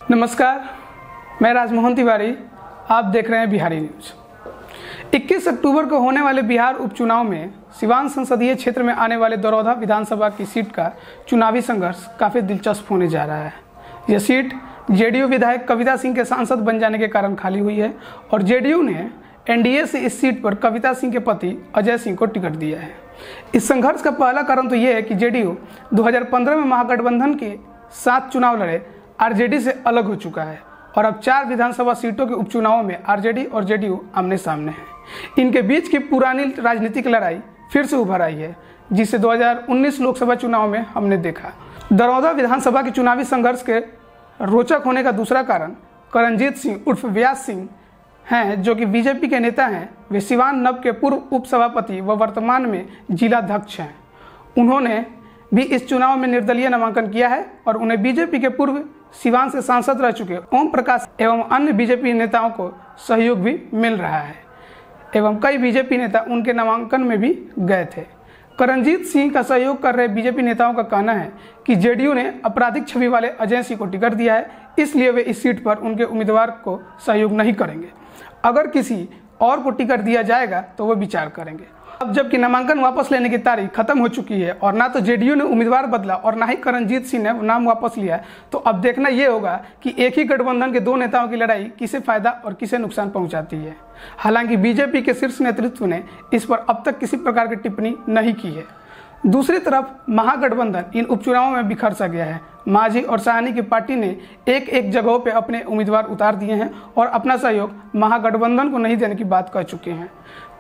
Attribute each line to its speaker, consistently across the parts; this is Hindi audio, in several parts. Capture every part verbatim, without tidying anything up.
Speaker 1: नमस्कार, मैं राजमोहन तिवारी। आप देख रहे हैं बिहारी न्यूज। इक्कीस अक्टूबर को होने वाले बिहार उपचुनाव में सिवान संसदीय क्षेत्र में आने वाले दरौदा विधानसभा की सीट का चुनावी संघर्ष काफ़ी दिलचस्प होने जा रहा है। यह सीट जेडीयू विधायक कविता सिंह के सांसद बन जाने के कारण खाली हुई है और जेडीयू ने एनडीए से इस सीट पर कविता सिंह के पति अजय सिंह को टिकट दिया है। इस संघर्ष का पहला कारण तो यह है कि जेडीयू दो हज़ार पंद्रह में महागठबंधन के साथ चुनाव लड़े आरजेडी से अलग हो चुका है और अब चार विधानसभा सीटों के उपचुनावों में आरजेडी और जेडीयू आमने सामने हैं। इनके बीच की पुरानी राजनीतिक लड़ाई फिर से उभर आई है, जिसे दो हज़ार उन्नीस लोकसभा चुनाव में हमने देखा। दरौदा विधानसभा के चुनावी संघर्ष के रोचक होने का दूसरा कारण करणजीत सिंह उर्फ व्यास सिंह हैं, जो कि बीजेपी के नेता हैं। वे सिवान नव के पूर्व उपसभापति व वर्तमान में जिलाध्यक्ष हैं। उन्होंने भी इस चुनाव में निर्दलीय नामांकन किया है और उन्हें बीजेपी के पूर्व सिवान से सांसद रह चुके ओम प्रकाश एवं अन्य बीजेपी नेताओं को सहयोग भी मिल रहा है एवं कई बीजेपी नेता उनके नामांकन में भी गए थे। करणजीत सिंह का सहयोग कर रहे बीजेपी नेताओं का कहना है कि जेडीयू ने आपराधिक छवि वाले अजय सिंह को टिकट दिया है, इसलिए वे इस सीट पर उनके उम्मीदवार को सहयोग नहीं करेंगे। अगर किसी और को टिकट दिया जाएगा तो वो विचार करेंगे। अब जबकि नामांकन वापस लेने की तारीख खत्म हो चुकी है और ना तो जेडीयू ने उम्मीदवार बदला और ना ही करणजीत सिंह ने नाम वापस लिया, तो अब देखना यह होगा कि एक ही गठबंधन के दो नेताओं की लड़ाई किसे फायदा और किसे नुकसान पहुंचाती है। हालांकि बीजेपी के शीर्ष नेतृत्व ने इस पर अब तक किसी प्रकार की टिप्पणी नहीं की है। दूसरी तरफ महागठबंधन इन उपचुनावों में बिखर सा गया है। मांझी और साहनी की पार्टी ने एक एक जगहों पर अपने उम्मीदवार उतार दिए हैं और अपना सहयोग महागठबंधन को नहीं देने की बात कह चुके हैं।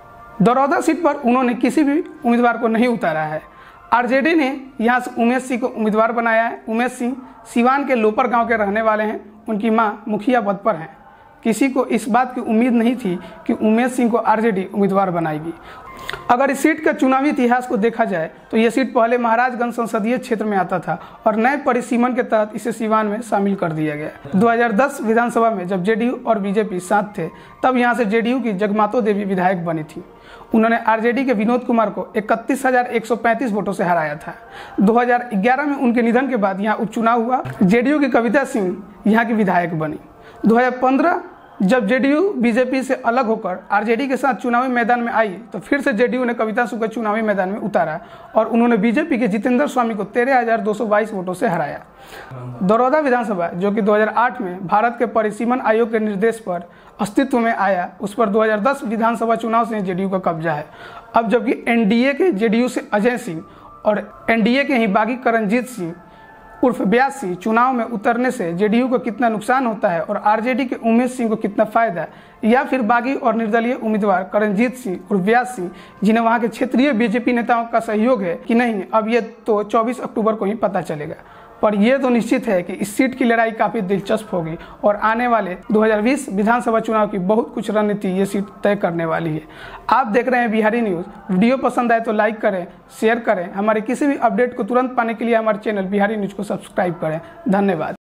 Speaker 1: दरौदा सीट पर उन्होंने किसी भी उम्मीदवार को नहीं उतारा है। आरजेडी ने यहां से उमेश सिंह को उम्मीदवार बनाया है। उमेश सिंह सिवान के लोपर गांव के रहने वाले हैं। उनकी मां मुखिया पद पर हैं। किसी को इस बात की उम्मीद नहीं थी कि उमेश सिंह को आरजेडी उम्मीदवार बनाएगी। अगर इस सीट का चुनावी इतिहास को देखा जाए तो यह सीट पहले महाराजगंज संसदीय क्षेत्र में आता था और नए परिसीमन के तहत इसे सिवान में शामिल कर दिया गया। दो हज़ार दस विधानसभा में जब जेडीयू और बीजेपी साथ थे, तब यहां से जेडीयू की जगमातो देवी विधायक बनी थी। उन्होंने आरजेडी के विनोद कुमार को इकतीस हजार एक सौ पैंतीस वोटों से हराया था। दो हज़ार ग्यारह में उनके निधन के बाद यहाँ उपचुनाव हुआ। जेडीयू की कविता सिंह यहाँ की विधायक बनी। दो हज़ार पंद्रह जब जेडीयू बीजेपी से अलग होकर आरजेडी के साथ चुनावी मैदान में आई, तो फिर से जेडीयू ने कविता सिंह को चुनावी मैदान में उतारा और उन्होंने बीजेपी के जितेंद्र स्वामी को तेरह हजार दो सौ बाईस वोटों से हराया। दरौदा विधानसभा, जो कि दो हज़ार आठ में भारत के परिसीमन आयोग के निर्देश पर अस्तित्व में आया, उस पर दो हज़ार दस विधानसभा चुनाव से जेडीयू का कब्जा है। अब जबकि एनडीए के जेडीयू से अजय सिंह और एनडीए के ही बागी करणजीत सिंह उर्फ व्यास सिंह चुनाव में उतरने से जेडीयू को कितना नुकसान होता है और आरजेडी के उमेश सिंह को कितना फायदा, या फिर बागी और निर्दलीय उम्मीदवार करणजीत सिंह और व्यास सिंह जिन्हें वहां के क्षेत्रीय बीजेपी नेताओं का सहयोग है कि नहीं, अब ये तो चौबीस अक्टूबर को ही पता चलेगा। पर यह तो निश्चित है कि इस सीट की लड़ाई काफी दिलचस्प होगी और आने वाले दो हज़ार बीस विधानसभा चुनाव की बहुत कुछ रणनीति ये सीट तय करने वाली है। आप देख रहे हैं बिहारी न्यूज। वीडियो पसंद आए तो लाइक करें, शेयर करें। हमारे किसी भी अपडेट को तुरंत पाने के लिए हमारे चैनल बिहारी न्यूज को सब्सक्राइब करें। धन्यवाद।